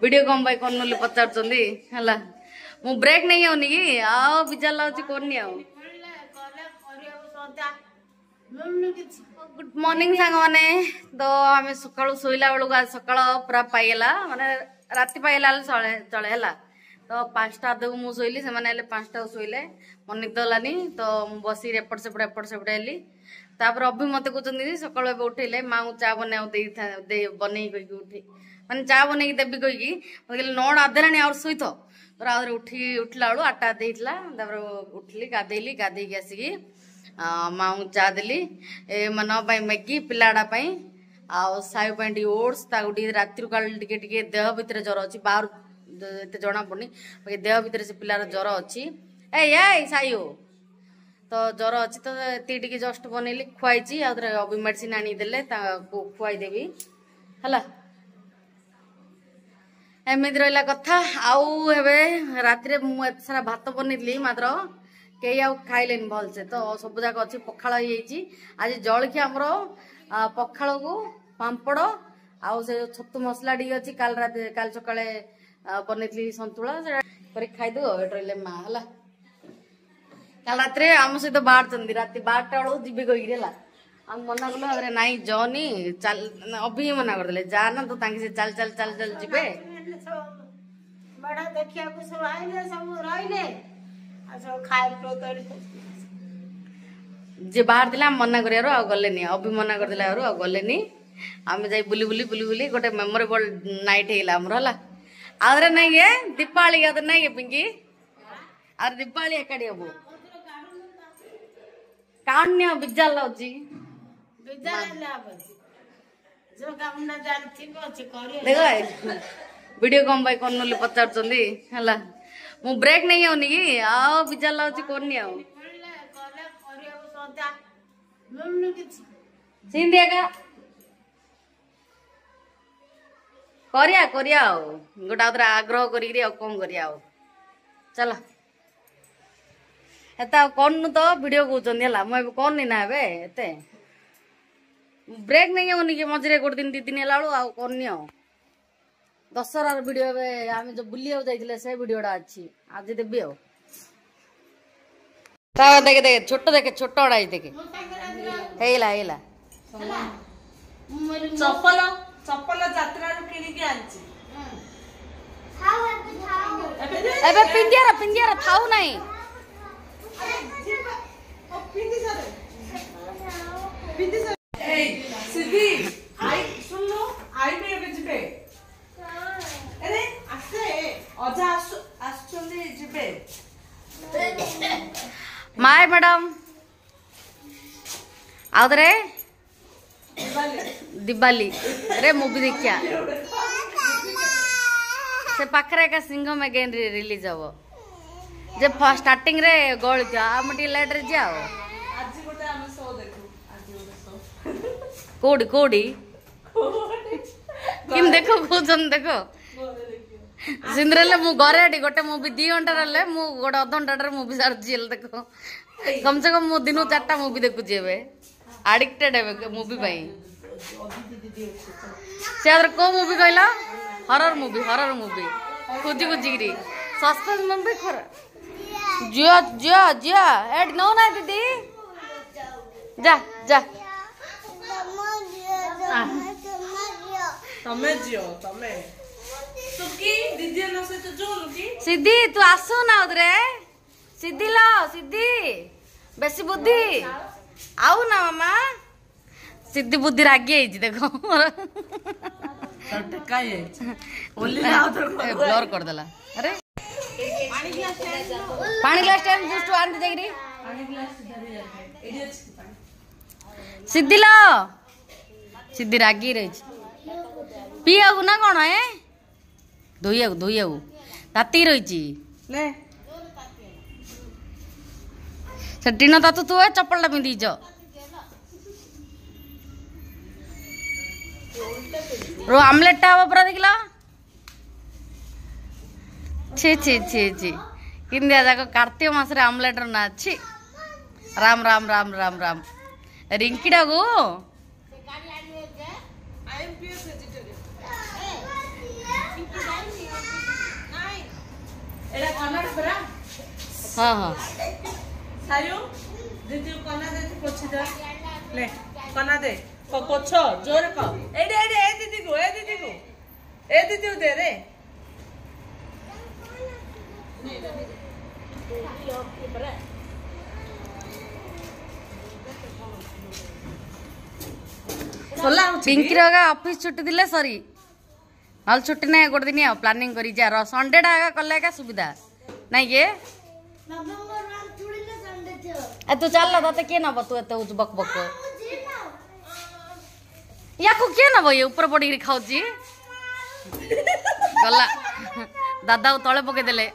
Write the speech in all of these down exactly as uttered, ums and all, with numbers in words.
Video कम भाई कौन बोली पचारुचंदी हला मु ब्रेक नहीं होनी कि आओ बिजार लाउची कोनी आओ गुड मॉर्निंग सांग माने तो हमें सकाळु सोइला बेलु आज सकाळ पूरा पाइला माने राति पाइला चले चले हला तो पांचटा दे मु सोइली से माने ले पांचटा सोइले मन निद लानी तो बसी एपट सेपट एपट सेपट हेली तापर अभी मते कहते सकाल ए उठेले माँ को चा बना दे बन कही उठी मैंने चा बन देवी कही कहले नौट आधेलानी और शुई तो आउे उठी उठला बेलू आठटा देला उठली गाधेली गाधेकी आसिकी माँ को चा देली ए मन मैगी पिलाड़ा आउ सायु टी ओट्स राति काले टे देह भितर ज्वर अच्छी बाहर एत जना पड़नी देह भितर से पिलार ज्वर अच्छी ए सायु तो ज्वर अच्छी तो ती जस्ट बनैली खुआई अभी मेडिसिन आनीदे खुआईदेवी है एमती रहा कथा आउ रात मुझे सारा भात बनई मात्र कई आउ खाइले भलसे तो सब जाक अच्छी पखाड़ हो आज जलखिया आमर पखाड़ को पांपड़ आउ से छतु मसला टी अच्छी काल रात काल सकाଳେ बनई सतुला खाईदे रही माँ है काल रात आम सहित बाहर राति बारटा बेलू जी कही आम मना कलु नाई जनी चल अभी ही मना करदे जा ना तो से चल चल चल चल जी जे बाहर दिला मना कर गले अभी मना करदे गले आम जा बुली बुली बुली बुली गोटे मेमोरेबल नाइट है आदरे नहीं है दीपावली आदर नहीं है पिंकी आर दीपावली एकाड़ी हम काण्य बिजाल लाउची देखो वीडियो कम भाई कौन बोली पचारुचंदी हला मु ब्रेक नहीं होनी कि आओ बिजाल लाउची कोनी आओ सिंधिया का करिया करिया आओ गोटा उधर आग्रह करी आ कौन करिया आओ चलो एता कौन नु तो वीडियो कहते है मुझे कौन नहीं ना एते ब्रेक नहीं होनी कि मझे गोटे दिन दी दिन है आ कौन नहीं आओ दशहरार वीडियो आम जो बुली जाइए से वीडियोटा अच्छी आज देवी आओ देखे देखे छोट देखे छोट बड़ा देखे हेला हेला चप्पल चप्पल यात्रा किणी के आंची एबे पिंडियारा पिंडियारा थाउ नहीं सीधी आई सुन लो आई पे एबे जिबे अरे आसे अजा आसु आसुचंदी जिबे माय मैडम आउदरे दिवाली अरे मूवी देखिया से पाखरे का सिंह में गेन रिलीज हम जे फर्स्ट स्टार्टिंग रे गोल जा हम टी लेट रे जाओ आज गोटे हम शो देखू आज गोटे शो कोडी कोडी किम देखो कोजन देखो सिंद्रेले मु घरे गोटे मूवी दी घंटा रे मु गोटे अध घंटा मूवी सार जेल देखो कम से कम मु दिन चारटा मूवी देखु जेबे एडिक्टेड है मूवी पाई से अदर को मूवी कहला हरर मूवी हरर मूवी खुजी खुजी सस्पेंस मूवी खर जिया जिया जिया एड नो ना दीदी जा जा तमे जियो तमे सुकी दीदी न से तो जो लुकी सिद्धि तू आसो ना उधरे सिद्धि लो सिद्धि बेसी बुद्धि आउ ना मामा सिद्धि बुद्धि रागी है देखो ब्लर कर देला अरे पानी ग्लास टाइम जस्ट आन दे गिरी सिद्धि लो सिद्धि रागी रही पिया ना कौन है धोइया धोइया ताती रही ले से टीन तातु तू चप्पल पिंधीच रो आमलेट हम पूरा देखला छी छी छी छी किंदिया जाक कार्तिक मास आमलेट ना छी राम राम राम राम राम रिंकीटा को एटा कन्नड़ परा हाँ हाँ सायु दीदी कन्ना दे पोछि दे ले कन्ना दे को पोछ जोर को एडे एडे ए दीदी को ए दीदी को ए दीदी को दे रे पिंकी ऑफिस छुट्टी दिले सरी नल छुट्टी ना गोटे दिन आ प्लानिंग करी जा संडे टा कले का सुविधा नहीं ये ए तू चल तते किए नब तू एत बक बक या को किए नब ये ऊपर पड़ी खाऊची गला दादा को तले पके देले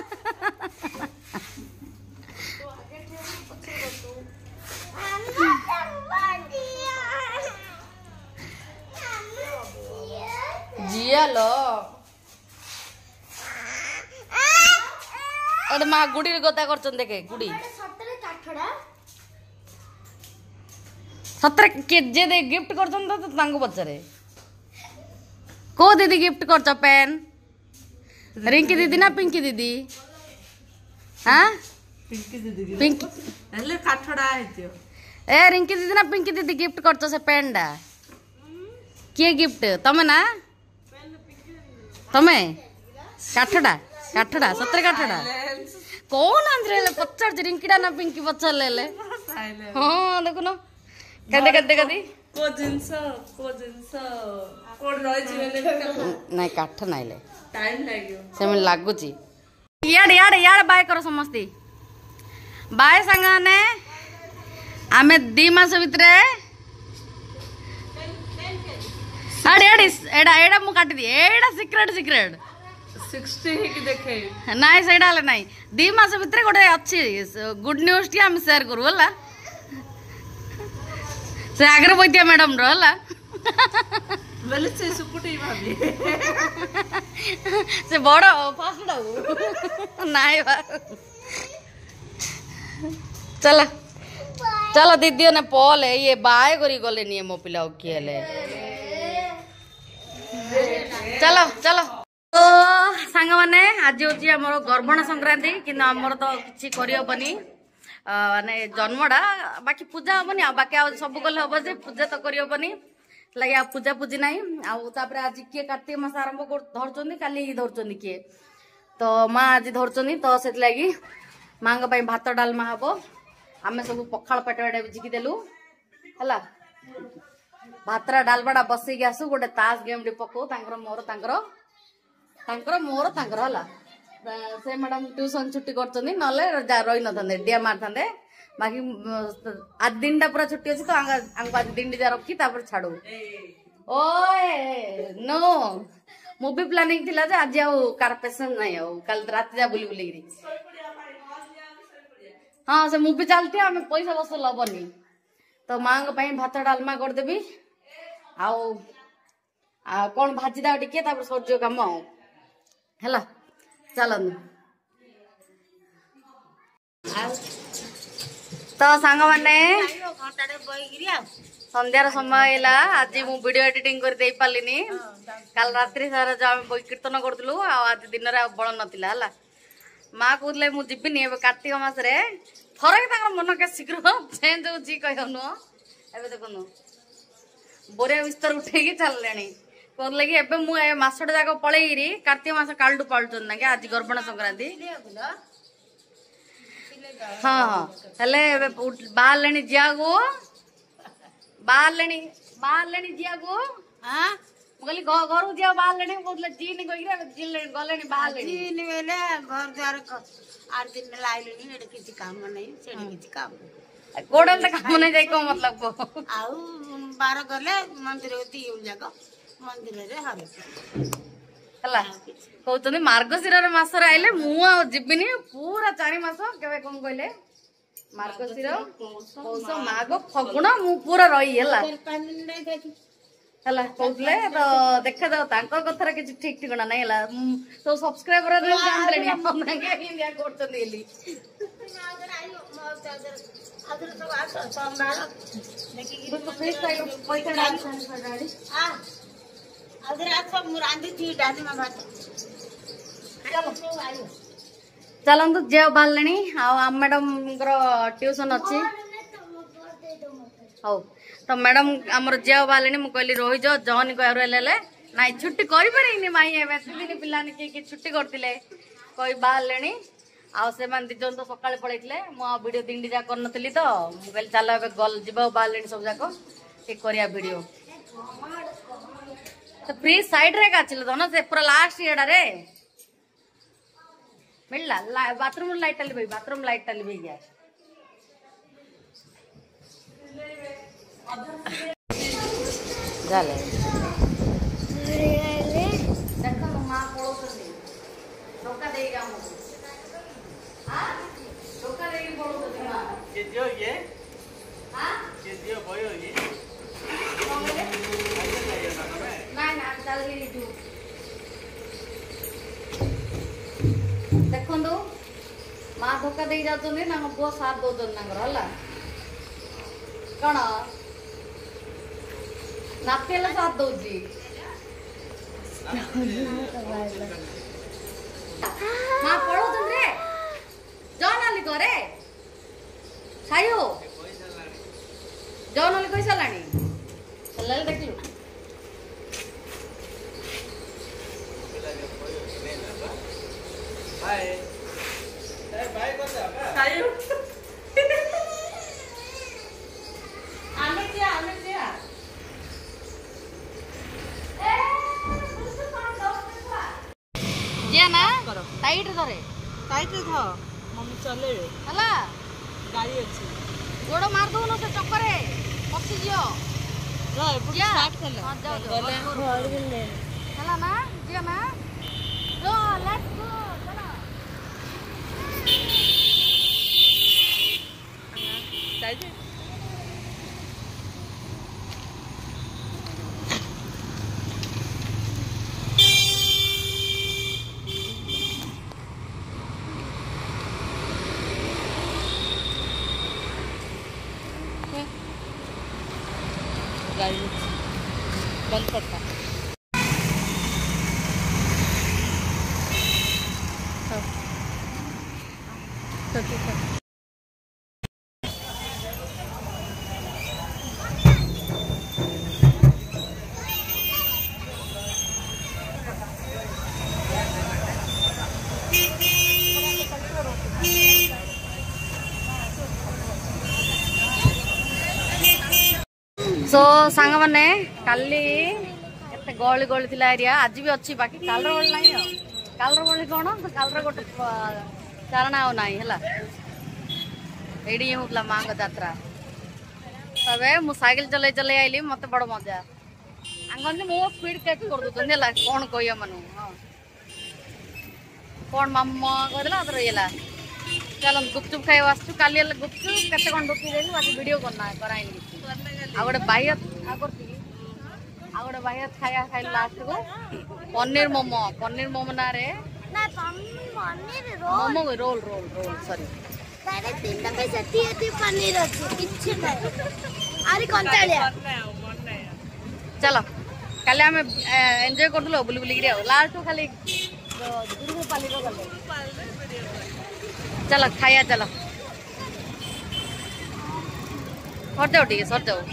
जिया लो एड मा गुडी गता करचन देखे गुडी सतरे के जे दे गिफ्ट करचन त तांको बच्चारे को दीदी गिफ्ट करछ पेन रिंकी दीदी ना पिंकी दीदी हां पिंकी दीदी पिंकी हेले काठड़ा हेतियो ए रिंकी दीदी ना पिंकी दीदी गिफ्ट करछ से पेन डा के गिफ्ट तमे ना तमे काठड़ा काठड़ा सतरे काठड़ा कौन आंध्रे ले पचार रिंकीडा ना पिंकी पचार ले ले हां देखो ना कदे कदे कदी को जिंस को जिंस कोड रहि जिवेले नहीं काठ नहीं ले टाइम लागियो सेम लागुची याड याड याड बाय करो समस्ती बाय संगाने आमे दी मास भितरे आडे आडे एडा एडा मु काटी दी एडा सीक्रेट सीक्रेट साठ ही देखे नाइ सेडा ले नाइ दी मास भितरे गोटे अछि गुड न्यूज टी हम शेयर करू हला से आगर बैठिया मैडम रो हला बोले से सुकुटी भाभी से बड़ फास्ट डाउ नाइ बा चलो चलो दीदी ने पले ये बाय करी गले नहीं मो पिला किए ले चलो चलो तो सांग माने आज होची हमर गर्भण संक्रांति किन हमर तो किछि करि होबनी माने जन्मडा बाकी पूजा होबनी आ बाकी सब गले होबो जे पूजा तो करि होबनी लगे आ पूजा पूजी नाही आ तापरे आज के कार्तिक मास आरंभ कर धरचोनी काली ही धरचोनी के तो माँ आज धरचोनी तो से लगी माँ पई भात डालमा हबो आमे सब पखाल पेटवाडे बिजिकी देलु हला भातरा डालबाडा बसई के आसु गोटे तास गेम डी पको तांकर मोर तांकर तांकर मोर तांकर हला से मैडम ट्यूशन छुट्टी करचनी नले रही नथांदे डिया मारथांदे बाकी आज दिन टा पूरा छुट्टी अछि तो आंगा आंग आज दिन जा रखी तापर छाडू ओए नो मूवी प्लानिंग थिला जे आज आउ कारपेशन नाही आउ कल रात जा बुली बुली गिरी हाँ से मूवी चलती हमें पैसा बस लबनी तो माँ भात डालमा कर देबी आउ आ कौन भाजी दा टिके तापर सरजो काम आउ हैला चलन तो सांग माने संध्यार समय है आज मु वीडियो एडिटिंग कर दे पालिनी काल रात्रि सारा जो आम बही कीर्तन करतलु आज दिन रे बळ नथिला हला माँ कहले मु जिबिनी एबे कार्तिक मास रे थरक ताकर मन के शीघ्र चेंज होची कहनु एबे देखनु बोरे बिस्तर उठेकी चललेनी कोन लगी एबे मु ए मासडा जाको पळेइरी कार्तिक मास कालडु पाळचन ना के आज गर्भण संक्रांति हाँ हाँ हेले बाहर जिया गो बाहर बाहर जिया गो हाँ कहली घर जिया बाहर कहते जीन कही गले बाहर जीन बेले घर द्वार आठ दिन लाइलनी एडे किछि काम नहीं सेडे किछि काम कोडल त काम नहीं जाई को मतलब को आउ बार गले मंदिर ती जाको मंदिर रे हरे हला कहते मार्गशीर मास आइले मु जीविनी पूरा चारि मास केवे कौन कहले मार्गशीर पौष माघ फगुण मु पूरा रही है कहते तो देखा जाओ तांको कथार किछि ठीक ठिकाना नहीं हला तो सब्सक्राइबर रे जानले नि अपन के इंडिया करछन एली अदर तो आ संभाल देखि तो फेस टाइम पैसा डाल हां अदर आ सब मुरांदी थी डाली में बात चलो आइयो चलतु झील बाहर आ मैडम ट्यूशन अच्छी हौ तो मैडम आमर झील बाहर मुझे कहली रही जाओ जहनी कहले ना छुट्टी कर माई दिन पिला किए छुट्टी करते कही बाहर आसे दिज तो सका पलैते मुझे तीन जा कर तो मुझे चल गल जीव बाहर सब जाक ठीक करिया वीडियो तो फ्री साइड रे का चिल ना से पूरा लास्ट एडा रे मिलला बाथरूम लाइट टली भाई बाथरूम लाइट टली भाई गया जाले देखो मां पळोसनी धोखा देई गाम हां धोखा देई पळोसनी मां के दियो ये हां के दियो भयो ये ना ना चल ली तू देखो माँ धोखा दे जाते ना पुआ साथ दौन है कौन नाती साथ दौची माँ पढ़ो रे जाओ नाली करे खाइयो जाओ नाली कही साराणी चल देख लु Bye. Hey, bye कर दे अब। सायु आने दिया आने दिया ए जे ना टाइट करे टाइट रे था मम्मी चले रे हला गाड़ी अच्छी गोड़ मार दो न से चक्कर है पसी जियो रो एपट स्टार्ट कर ले हां जाओ जाओ घर गेले हला ना जे ना रो लेट्स गो टाइट गाड़ी बंद करता तो ठीक है सो सांग मैंने काली एते गली गली थिला एरिया आज भी अच्छी बाकी काल रो गली नहीं काल रो गली कौन काल रो गोटे चारण आउ ना है एडी होतला माँ का यात्रा तबे मु साइकिल चले चले आइली मते बड़ मजा आंगन मो स्पीड कैच कर दो है कौन कहिया मनु हां कौन मामा कहला तो रहिला चल गुपचुप खाई आसु काली गुपचुप केते कोन डुकी देली बाकी वीडियो करना कराई आ गोटे बाह्य आ करती आ गोटे बाह्य खाया खाई लास्ट को पनीर मोमो पनीर मोमो ना रे ना paneer roll momo roll roll roll sorry तारे तीनटा पे सती है पनीर अछि किछ नै आरी कंटालिया चलो काले हमें एंजॉय करदलो बुली बुली गिरे लास्ट को खाली गुरु पाली को गले चलो खाया चलो सर जाओ ठीक सर जाओ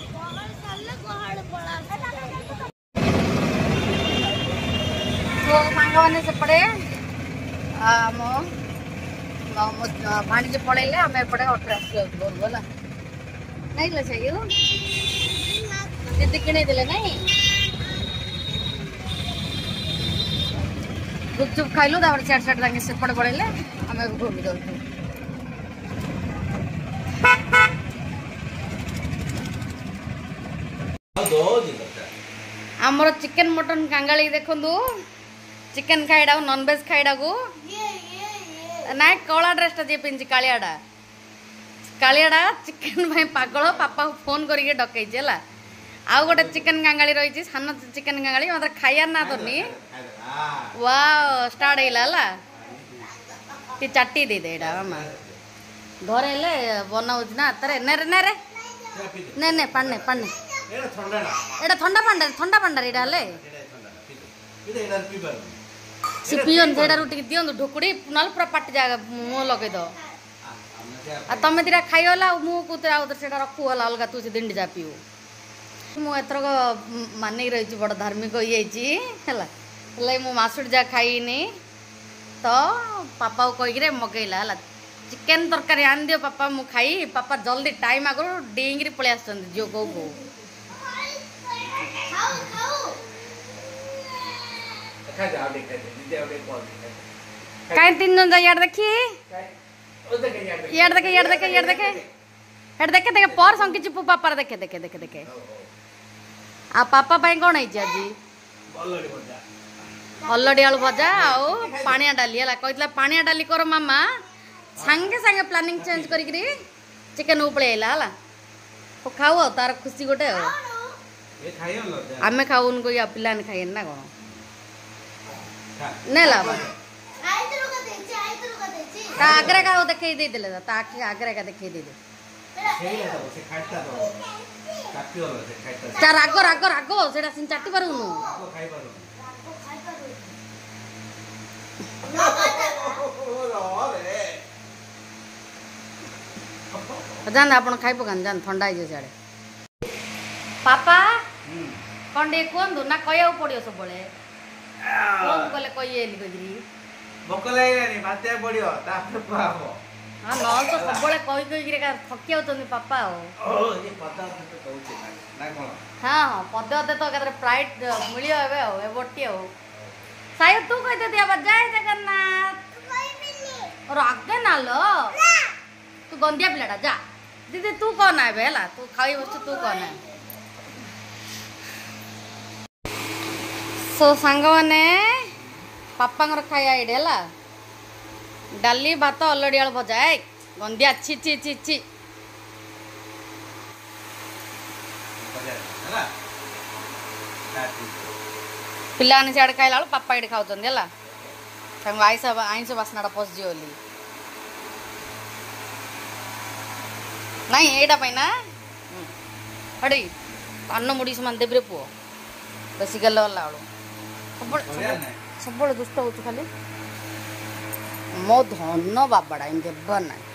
तो सांग मैंने सेपटे भाणीजी पलैले आम एपटे अटो आसू गला नहीं दीदी किणे देले नहीं गुपचुप खाइलु सियाड़ सियाड़ सेपटे पलैले आम घूमी जाऊँ आमर चिकेन मटन कांगाली देखु चिकेन खाइडा नॉनवेज खाइडा को ना कला ड्रेसटा जी पिंधि कालियाडा कालियाडा चिकेन भाई पागल पापा को फोन करके डकई आउ गोटे चिकेन कांगाली रही सान चिकेन कांगाली मतलब खाइबार ना तो वाओ स्टार्ट है ती चाटी दे दे मामा घरे ले बनाऊँ ना तारे ने रे ने रे ने ने पाने पाने एटा ठंडा पांडा ठंडा पांडा एटा ले से पियोन सेटा रुटी दियंतु ढुकुड़ी नल पूरा पाटी जागा मुंह लगे दो आ तमे दिरा खाइला मुंह कुतरा उधर सेटा रखु वाला अलगा तू से दिंडी जा पियो मु एथर को माने रही छी बड़ धार्मिक होई छी हला ले मु मासुड जा खाइनी तो पापा को कहि रे मगैला हला चिकन तरकारी आन दियो पापा मु खाई पापा जल्दी टाइम आगो डेंगरी पळे आछन जो को को खा जा देख दे दे दे कॉल काई तीन जन जा यार देखी ओ देख यार देख यार देखे यार देखे यार देखे हेड देखे देखे पर संकी चिपु पापा देखे देखे देखे देखे आ पापा पाई कोन है जी आज बल्लडी भजा हल्लडी आलू भजा आओ पानिया डाली हला कहितला पानिया डाली कर मामा संगे संगे प्लानिंग चेंज करी करी चिकन उपळे आइला हला तो खाओ तार खुशी गोटे हो ए खाइयो लो आमे खाऊ उनको या पिलान खाइन ना कोन खा ने लाबा ता आगरा का देखे दे देले ता आखि आगरा का देखे दे दे सेइला तो से खाइता तो काटियो लो से खाइता चा रागो रागो रागो सेटा सिन चाटी पारुनु को खाइ पारो जान आपण खाइ पकान जान ठंडा जे साडे पापा कंडे कोन दु ना कयौ पडियो सब बळे कोन कोले कइए नि गजरी भोक लागलानी भाते पड़ियो तापर पाबो हां न तो सब बळे कहि कहि रे का थकियाउ तनी पापा हो ओ ये पता तो कहउचे ना कोन हां हां पदे अदे तो कदरे प्राइड मिलियो एबे हो ए बोटी हो सायो तू कहि दे दिया जय जगन्नाथ और आगे ना लो तू गंदिया पिलाडा जा दीदी तू कौन है बेला तू खाई बस तू कौन है सो सांग माने पापा खाया एडे हला डाली भात अलड़ी आलू भजा है गंदिया छी छी छी छी हला काटी पिला ने सियाड खाइला पापा एडे खाउछन हला संग आइस आइस वासनाडा पस जियोली नहीं एडा पाई ना अड़ी अन्न मुड़ी समान देबरे पुओ बेसी गल वाला आलो सब दुष्ट हो खाली मो धन बाबाड़ा इन देव ना